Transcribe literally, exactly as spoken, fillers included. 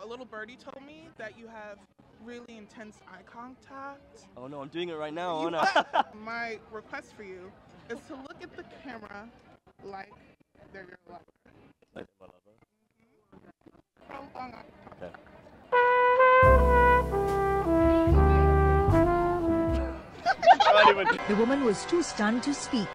a little birdie told me that you have really intense eye contact. Oh no, I'm doing it right now, You aren't I? My request for you is to look at the camera like they're your lover. Like my lover? Mm-hmm. Oh, okay. The woman was too stunned to speak.